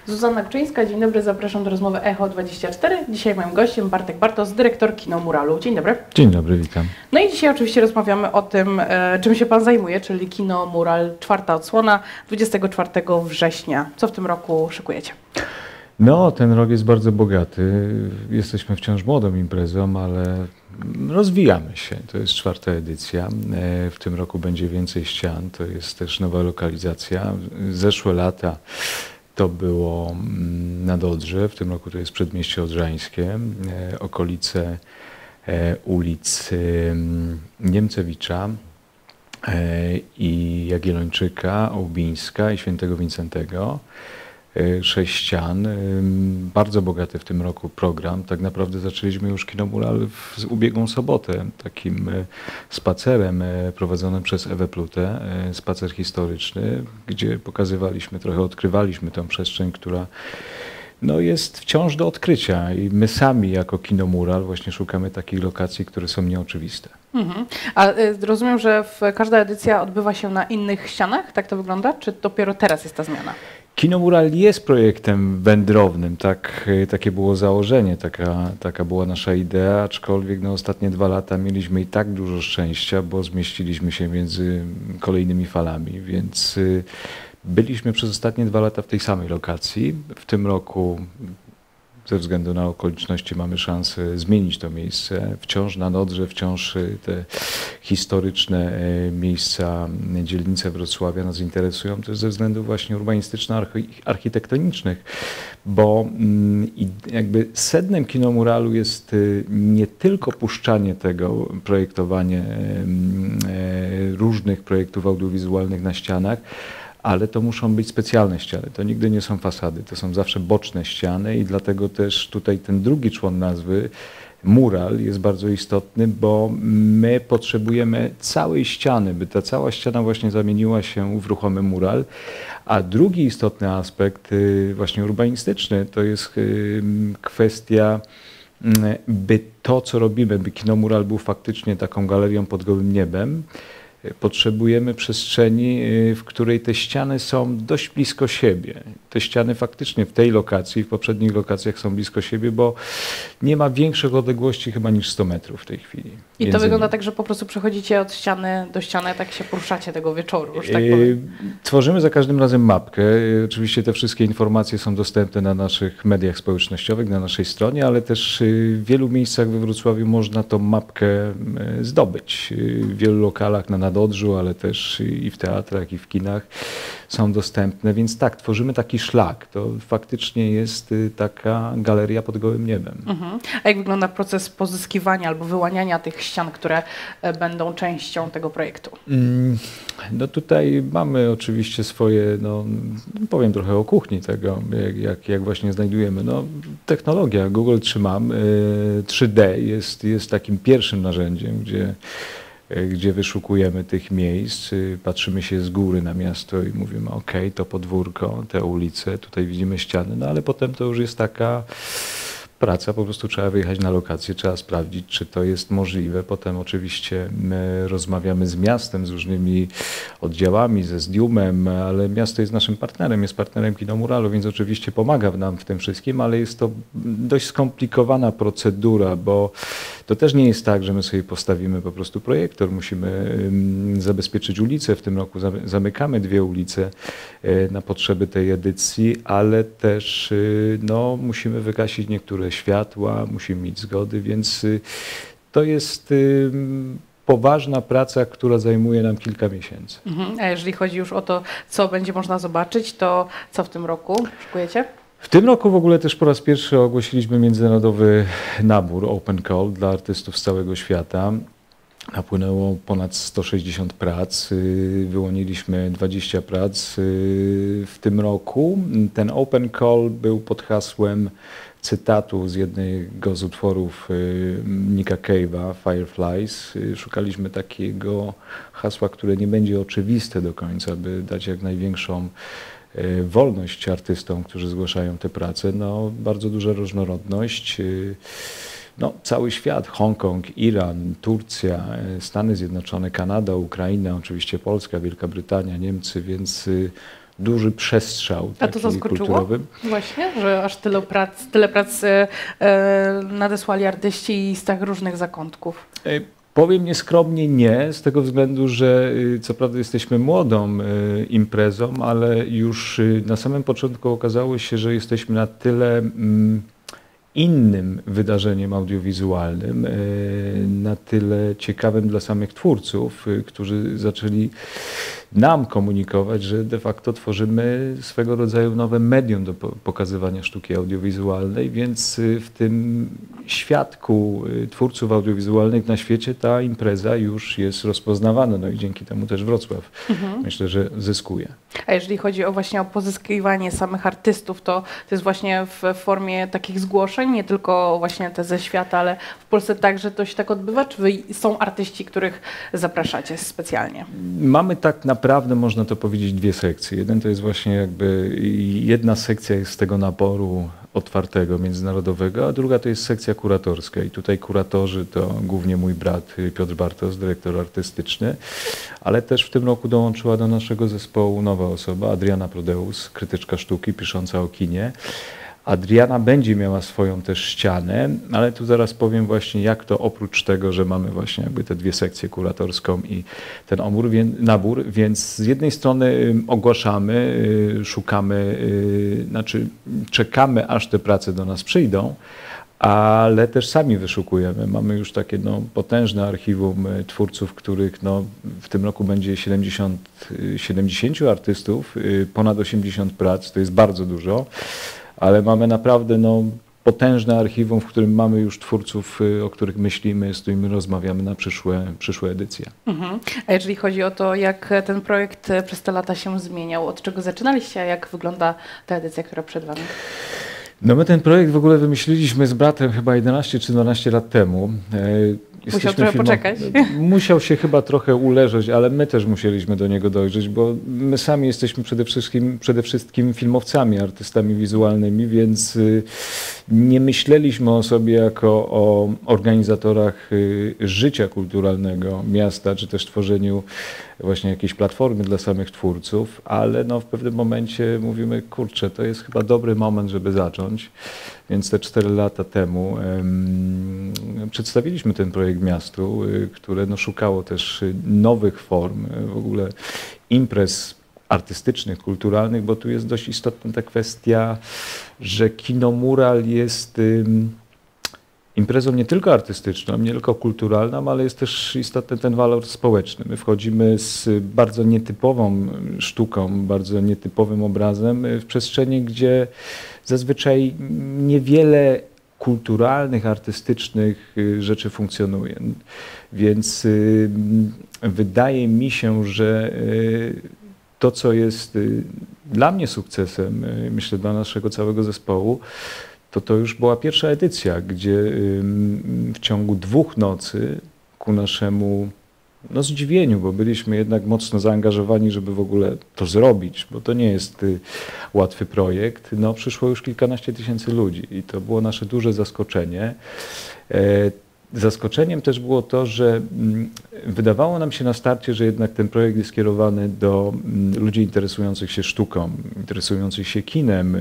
Zuzanna Gczyńska, dzień dobry, zapraszam do rozmowy Echo24. Dzisiaj moim gościem Bartek Bartos, dyrektor Kino Muralu. Dzień dobry. Dzień dobry, witam. No i dzisiaj oczywiście rozmawiamy o tym, czym się Pan zajmuje, czyli Kino Mural, czwarta odsłona, 24 września. Co w tym roku szykujecie? No, ten rok jest bardzo bogaty. Jesteśmy wciąż młodą imprezą, ale rozwijamy się. To jest czwarta edycja. W tym roku będzie więcej ścian. To jest też nowa lokalizacja. Zeszłe lata to było nad Odrze. W tym roku to jest Przedmieście Odrzańskie, okolice ulic Niemcewicza i Jagiellończyka, Ołbińska i Świętego Wincentego. 6 ścian, bardzo bogaty w tym roku program. Tak naprawdę zaczęliśmy już Kino Mural w ubiegłą sobotę, takim spacerem prowadzonym przez Ewę Plutę, spacer historyczny, gdzie pokazywaliśmy, trochę odkrywaliśmy tę przestrzeń, która no, jest wciąż do odkrycia i my sami jako Kino Mural właśnie szukamy takich lokacji, które są nieoczywiste. A rozumiem, że każda edycja odbywa się na innych ścianach? Tak to wygląda? Czy dopiero teraz jest ta zmiana? Kino Mural jest projektem wędrownym, takie było założenie, taka była nasza idea, aczkolwiek na ostatnie 2 lata mieliśmy i tak dużo szczęścia, bo zmieściliśmy się między kolejnymi falami, więc byliśmy przez ostatnie 2 lata w tej samej lokacji. W tym roku ze względu na okoliczności mamy szansę zmienić to miejsce. Wciąż na Odrze, wciąż te historyczne miejsca, dzielnice Wrocławia nas interesują też ze względów właśnie urbanistyczno-architektonicznych, bo jakby sednem Kino Muralu jest nie tylko puszczanie tego, projektowanie różnych projektów audiowizualnych na ścianach, ale to muszą być specjalne ściany. To nigdy nie są fasady, to są zawsze boczne ściany i dlatego też tutaj ten drugi człon nazwy, mural, jest bardzo istotny, bo my potrzebujemy całej ściany, by ta cała ściana właśnie zamieniła się w ruchomy mural. A drugi istotny aspekt, właśnie urbanistyczny, to jest kwestia, by to, co robimy, by Kino Mural był faktycznie taką galerią pod gołym niebem. Potrzebujemy przestrzeni, w której te ściany są dość blisko siebie. Te ściany faktycznie w tej lokacji, w poprzednich lokacjach są blisko siebie, bo nie ma większych odległości chyba niż 100 metrów w tej chwili. I to wygląda tak, że po prostu przechodzicie od ściany do ściany, tak się poruszacie tego wieczoru, już tak powiem. Tworzymy za każdym razem mapkę. Oczywiście te wszystkie informacje są dostępne na naszych mediach społecznościowych, na naszej stronie, ale też w wielu miejscach we Wrocławiu można tą mapkę zdobyć. W wielu lokalach na Odrzu, ale też i w teatrach, i w kinach są dostępne, więc tak, tworzymy taki szlak. To faktycznie jest taka galeria pod gołym niebem. A jak wygląda proces pozyskiwania albo wyłaniania tych ścian, które będą częścią tego projektu? No tutaj mamy oczywiście swoje, no powiem trochę o kuchni tego, jak właśnie znajdujemy. No, technologia, Google trzymam, 3D jest takim pierwszym narzędziem, gdzie wyszukujemy tych miejsc, patrzymy się z góry na miasto i mówimy, ok, to podwórko, te ulice, tutaj widzimy ściany, no ale potem to już jest taka praca, po prostu trzeba wyjechać na lokację, trzeba sprawdzić, czy to jest możliwe. Potem oczywiście my rozmawiamy z miastem, z różnymi oddziałami, ze Zdiumem, ale miasto jest naszym partnerem, jest partnerem Kino Muralu, więc oczywiście pomaga nam w tym wszystkim, ale jest to dość skomplikowana procedura, bo to też nie jest tak, że my sobie postawimy po prostu projektor, musimy zabezpieczyć ulicę. W tym roku zamykamy 2 ulice na potrzeby tej edycji, ale też no, musimy wygasić niektóre światła, musimy mieć zgody, więc to jest poważna praca, która zajmuje nam kilka miesięcy. A jeżeli chodzi już o to, co będzie można zobaczyć, to co w tym roku szykujecie? W tym roku w ogóle też po raz pierwszy ogłosiliśmy międzynarodowy nabór Open Call dla artystów z całego świata. Napłynęło ponad 160 prac, wyłoniliśmy 20 prac w tym roku. Ten Open Call był pod hasłem cytatu z jednego z utworów Nicka Cave'a, Fireflies. Szukaliśmy takiego hasła, które nie będzie oczywiste do końca, by dać jak największą wolność artystom, którzy zgłaszają te prace. No, bardzo duża różnorodność. No, cały świat, Hongkong, Iran, Turcja, Stany Zjednoczone, Kanada, Ukraina, oczywiście Polska, Wielka Brytania, Niemcy, więc duży przestrzał A to taki zaskoczyło kulturowy. właśnie, że aż tyle prac nadesłali artyści z tak różnych zakątków? Powiem nieskromnie nie, z tego względu, że co prawda jesteśmy młodą imprezą, ale już na samym początku okazało się, że jesteśmy na tyle innym wydarzeniem audiowizualnym, na tyle ciekawym dla samych twórców, którzy zaczęli nam komunikować, że de facto tworzymy swego rodzaju nowe medium do pokazywania sztuki audiowizualnej, więc w tym świadku twórców audiowizualnych na świecie ta impreza już jest rozpoznawana, no i dzięki temu też Wrocław myślę, że zyskuje. A jeżeli chodzi o pozyskiwanie samych artystów, to jest właśnie w formie takich zgłoszeń, nie tylko właśnie te ze świata, ale w Polsce także to się tak odbywa? Czy są artyści, których zapraszacie specjalnie? Mamy tak naprawdę, można to powiedzieć, dwie sekcje. Jeden to jest właśnie jakby, jedna sekcja jest z tego naboru otwartego, międzynarodowego, a druga to jest sekcja kuratorska i tutaj kuratorzy to głównie mój brat Piotr Bartos, dyrektor artystyczny, ale też w tym roku dołączyła do naszego zespołu nowa osoba, Adriana Prodeus, krytyczka sztuki, pisząca o kinie. Adriana będzie miała swoją też ścianę, ale tu zaraz powiem właśnie, jak to oprócz tego, że mamy właśnie jakby te dwie sekcje, kuratorską i ten nabór, więc z jednej strony ogłaszamy, szukamy, znaczy czekamy, aż te prace do nas przyjdą, ale też sami wyszukujemy. Mamy już takie potężne archiwum twórców, których w tym roku będzie 70 artystów, ponad 80 prac, to jest bardzo dużo. Ale mamy naprawdę potężne archiwum, w którym mamy już twórców, o których myślimy, z którymi rozmawiamy na przyszłe edycje. A jeżeli chodzi o to, jak ten projekt przez te lata się zmieniał, od czego zaczynaliście, a jak wygląda ta edycja, która przed Wami? My ten projekt w ogóle wymyśliliśmy z bratem chyba 11 czy 12 lat temu. Musiał trochę poczekać. Musiał się chyba trochę uleżeć, ale my też musieliśmy do niego dojrzeć, bo my sami jesteśmy przede wszystkim filmowcami, artystami wizualnymi, więc nie myśleliśmy o sobie jako o organizatorach życia kulturalnego miasta, czy też tworzeniu właśnie jakiejś platformy dla samych twórców, ale w pewnym momencie mówimy, kurczę, to jest chyba dobry moment, żeby zacząć. Więc te 4 lata temu przedstawiliśmy ten projekt miastu, które szukało też nowych form, w ogóle imprez artystycznych, kulturalnych, bo tu jest dość istotna ta kwestia, że kinomural jest imprezą nie tylko artystyczną, nie tylko kulturalną, ale jest też istotny ten walor społeczny. My wchodzimy z bardzo nietypową sztuką, bardzo nietypowym obrazem w przestrzeni, gdzie zazwyczaj niewiele kulturalnych, artystycznych rzeczy funkcjonuje. Więc wydaje mi się, że to, co jest dla mnie sukcesem, myślę dla naszego całego zespołu, to już była pierwsza edycja, gdzie w ciągu 2 nocy ku naszemu zdziwieniu, bo byliśmy jednak mocno zaangażowani, żeby w ogóle to zrobić, bo to nie jest łatwy projekt, przyszło już kilkanaście tysięcy ludzi i to było nasze duże zaskoczenie. Zaskoczeniem też było to, że wydawało nam się na starcie, że jednak ten projekt jest skierowany do ludzi interesujących się sztuką, interesujących się kinem,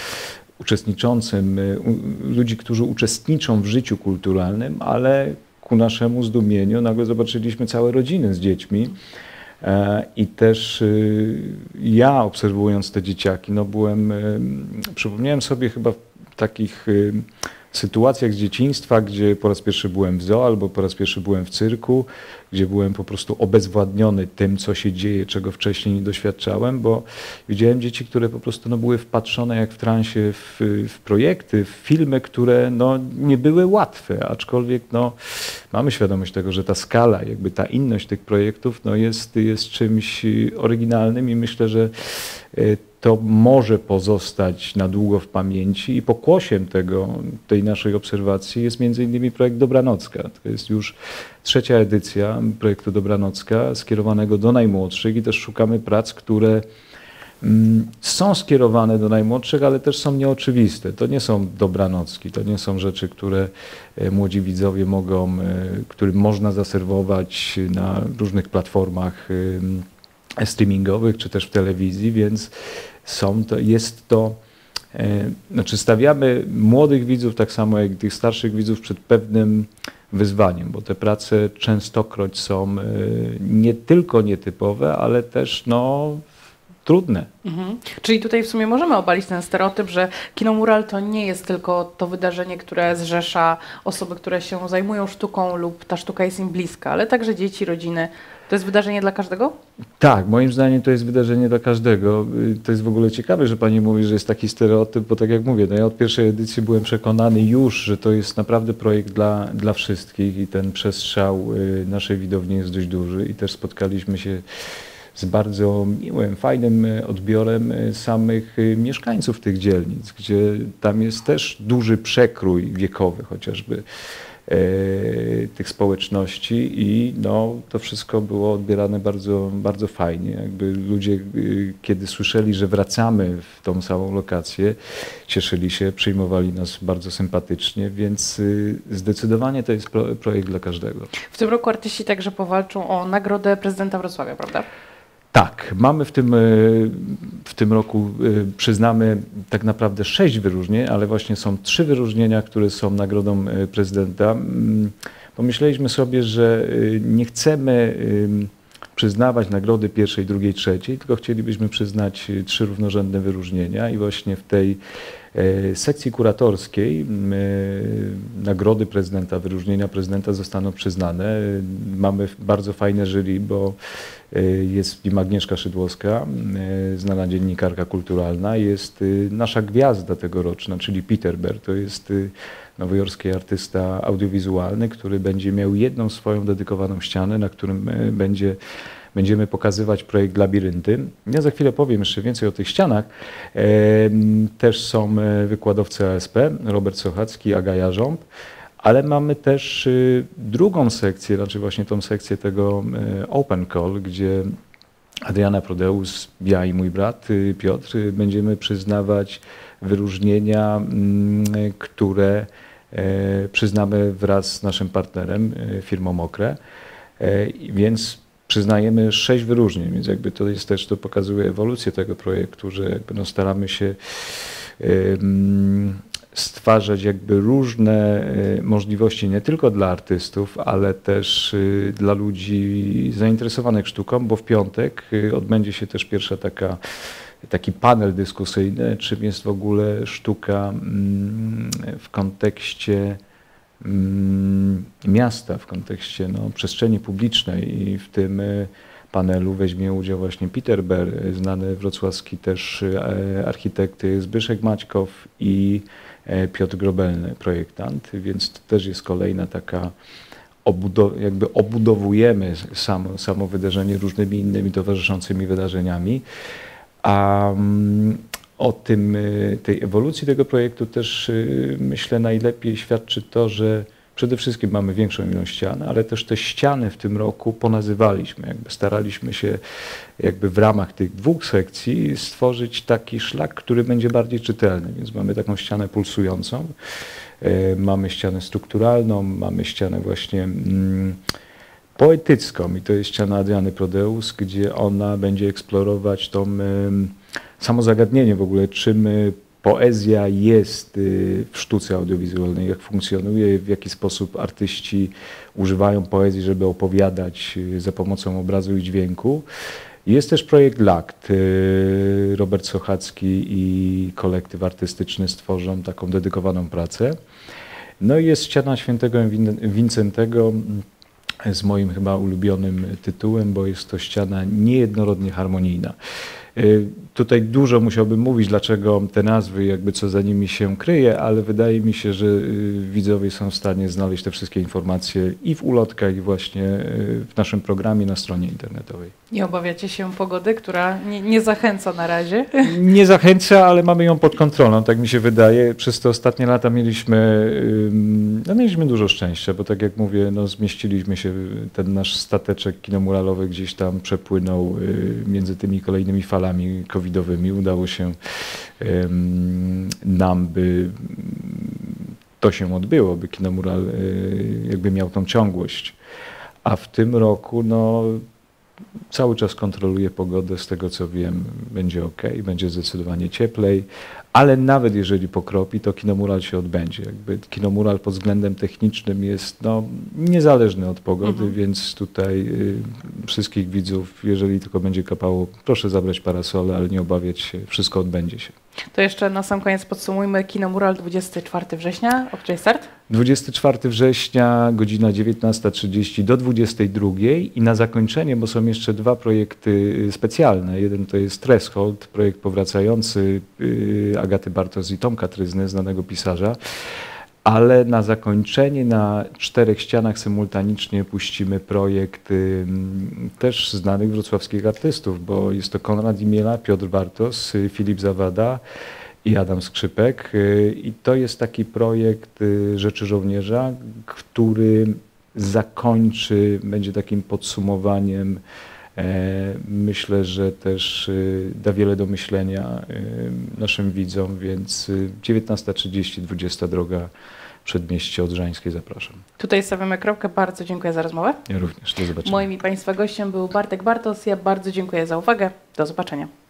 ludzi, którzy uczestniczą w życiu kulturalnym, ale ku naszemu zdumieniu nagle zobaczyliśmy całe rodziny z dziećmi i też ja, obserwując te dzieciaki, przypomniałem sobie chyba w takich sytuacjach z dzieciństwa, gdzie po raz pierwszy byłem w zoo albo po raz pierwszy byłem w cyrku, gdzie byłem po prostu obezwładniony tym, co się dzieje, czego wcześniej nie doświadczałem, bo widziałem dzieci, które po prostu były wpatrzone jak w transie w projekty, w filmy, które nie były łatwe, aczkolwiek mamy świadomość tego, że ta skala, jakby ta inność tych projektów jest czymś oryginalnym i myślę, że to może pozostać na długo w pamięci i pokłosiem tej naszej obserwacji jest między innymi projekt Dobranocka. To jest już 3. edycja projektu Dobranocka skierowanego do najmłodszych i też szukamy prac, które są skierowane do najmłodszych, ale też są nieoczywiste. To nie są dobranocki, to nie są rzeczy, które młodzi widzowie którym można zaserwować na różnych platformach streamingowych, czy też w telewizji, więc znaczy stawiamy młodych widzów, tak samo jak tych starszych widzów, przed pewnym wyzwaniem, bo te prace częstokroć są nie tylko nietypowe, ale też trudne. Czyli tutaj w sumie możemy obalić ten stereotyp, że kino mural to nie jest tylko to wydarzenie, które zrzesza osoby, które się zajmują sztuką lub ta sztuka jest im bliska, ale także dzieci, rodziny. To jest wydarzenie dla każdego? Tak, moim zdaniem to jest wydarzenie dla każdego. To jest w ogóle ciekawe, że pani mówi, że jest taki stereotyp, bo tak jak mówię, ja od pierwszej edycji byłem przekonany już, że to jest naprawdę projekt dla wszystkich i ten przestrzał naszej widowni jest dość duży i też spotkaliśmy się z bardzo miłym, fajnym odbiorem samych mieszkańców tych dzielnic, gdzie tam jest też duży przekrój wiekowy chociażby tych społeczności i to wszystko było odbierane bardzo, bardzo fajnie. Jakby ludzie, kiedy słyszeli, że wracamy w tą samą lokację, cieszyli się, przyjmowali nas bardzo sympatycznie, więc zdecydowanie to jest projekt dla każdego. W tym roku artyści także powalczą o nagrodę prezydenta Wrocławia, prawda? Tak, mamy w tym roku, przyznamy tak naprawdę 6 wyróżnień, ale właśnie są 3 wyróżnienia, które są nagrodą prezydenta. Pomyśleliśmy sobie, że nie chcemy przyznawać nagrody pierwszej, drugiej, trzeciej, tylko chcielibyśmy przyznać 3 równorzędne wyróżnienia i właśnie w tej sekcji kuratorskiej nagrody prezydenta, wyróżnienia prezydenta zostaną przyznane. Mamy bardzo fajne jury, bo jest nim Agnieszka Szydłowska, znana dziennikarka kulturalna, jest nasza gwiazda tegoroczna, czyli Peter Bear, to jest nowojorski artysta audiowizualny, który będzie miał jedną swoją dedykowaną ścianę, na którym będziemy pokazywać projekt Labirynty. Ja za chwilę powiem jeszcze więcej o tych ścianach. Też są wykładowcy ASP, Robert Sochacki, Aga Jarząb, ale mamy też drugą sekcję, znaczy właśnie tą sekcję tego Open Call, gdzie Adriana Prodeus, ja i mój brat Piotr będziemy przyznawać wyróżnienia, które przyznamy wraz z naszym partnerem, firmą Okre, więc przyznajemy 6 wyróżnień, więc jakby to jest też, to pokazuje ewolucję tego projektu, że jakby staramy się stwarzać jakby różne możliwości nie tylko dla artystów, ale też dla ludzi zainteresowanych sztuką, bo w piątek odbędzie się też pierwsza taki panel dyskusyjny, czym jest w ogóle sztuka w kontekście miasta, w kontekście przestrzeni publicznej i w tym panelu weźmie udział właśnie Peter Bear, znany wrocławski też architekt Zbyszek Maćkow i Piotr Grobelny, projektant, więc to też jest kolejna taka, jakby obudowujemy samo wydarzenie różnymi innymi towarzyszącymi wydarzeniami. A o tej ewolucji tego projektu też myślę najlepiej świadczy to, że przede wszystkim mamy większą ilość ścian, ale też te ściany w tym roku ponazywaliśmy. Jakby staraliśmy się jakby w ramach tych 2 sekcji stworzyć taki szlak, który będzie bardziej czytelny. Więc mamy taką ścianę pulsującą, mamy ścianę strukturalną, mamy ścianę właśnie poetycką i to jest ściana Adriany Prodeus, gdzie ona będzie eksplorować samo zagadnienie w ogóle, czym poezja jest w sztuce audiowizualnej, jak funkcjonuje, w jaki sposób artyści używają poezji, żeby opowiadać za pomocą obrazu i dźwięku. Jest też projekt LAKT. Robert Sochacki i kolektyw artystyczny stworzą taką dedykowaną pracę. No i jest ściana Świętego Wincentego z moim chyba ulubionym tytułem, bo jest to ściana niejednorodnie harmonijna. Tutaj dużo musiałbym mówić, dlaczego te nazwy, jakby co za nimi się kryje, ale wydaje mi się, że widzowie są w stanie znaleźć te wszystkie informacje i w ulotkach, i właśnie w naszym programie na stronie internetowej. Nie obawiacie się pogody, która nie zachęca na razie? Nie zachęca, ale mamy ją pod kontrolą, tak mi się wydaje. Przez te ostatnie lata mieliśmy dużo szczęścia, bo tak jak mówię, zmieściliśmy się, ten nasz stateczek kinomuralowy gdzieś tam przepłynął między tymi kolejnymi falami covidowymi. Udało się nam, by to się odbyło, by kinomural jakby miał tą ciągłość. A w tym roku Cały czas kontroluję pogodę, z tego co wiem, będzie ok, będzie zdecydowanie cieplej, ale nawet jeżeli pokropi, to Kinomural się odbędzie. Jakby Kinomural pod względem technicznym jest no, niezależny od pogody, więc tutaj wszystkich widzów, jeżeli tylko będzie kapało, proszę zabrać parasole, ale nie obawiać się, wszystko odbędzie się. To jeszcze na sam koniec podsumujmy Kinomural 24 września, o której start? 24 września, godzina 19:30 do 22 i na zakończenie, bo są jeszcze dwa projekty specjalne. Jeden to jest Threshold, projekt powracający Agaty Bartos i Tomka Tryzny, znanego pisarza, ale na zakończenie na 4 ścianach symultanicznie puścimy projekt też znanych wrocławskich artystów, bo jest to Konrad Imiela, Piotr Bartos, Filip Zawada i Adam Skrzypek. I to jest taki projekt Rzeczy Żołnierza, który zakończy, będzie takim podsumowaniem. Myślę, że też da wiele do myślenia naszym widzom, więc 19:30, 20 droga Przedmieście Odrzańskie, zapraszam. Tutaj stawiamy kropkę. Bardzo dziękuję za rozmowę. Ja również. Do zobaczenia. Moim i Państwa gościem był Bartek Bartos. Ja bardzo dziękuję za uwagę. Do zobaczenia.